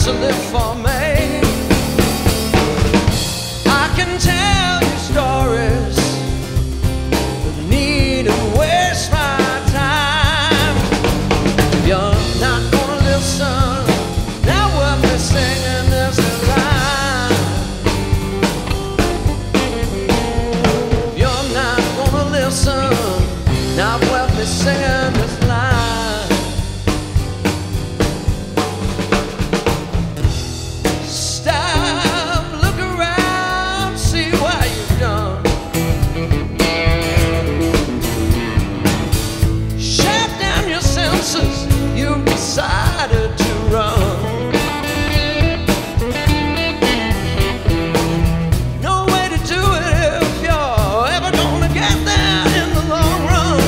to live for me. I can tell you stories with the need to waste my time. If you're not gonna listen, now we'll be singing this line. If you're not gonna listen, now we'll be singing this line. You decided to run. No way to do it if you're ever gonna get there in the long run.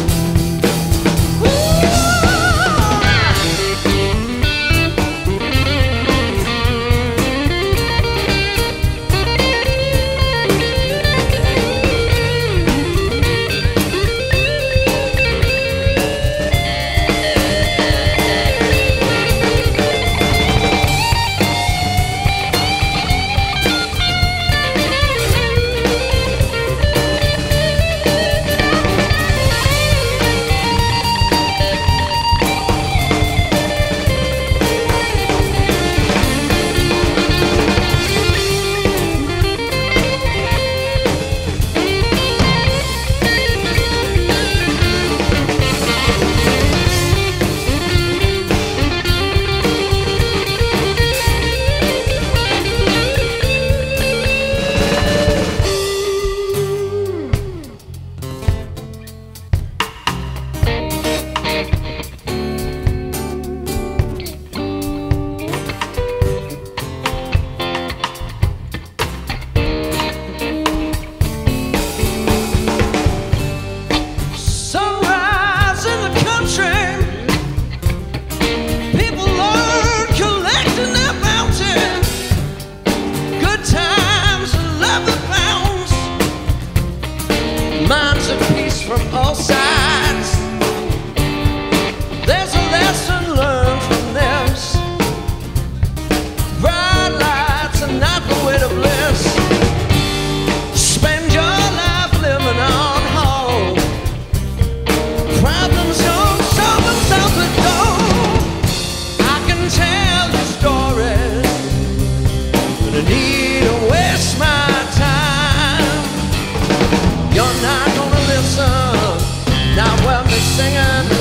Minds at peace from all sides. There's a lesson learned from this. Bright lights are not the way to bliss. Spend your life living on hold. Problems don't solve themselves at all. I can tell you stories, but I need to waste my time. You're not gonna listen, now we'll be singing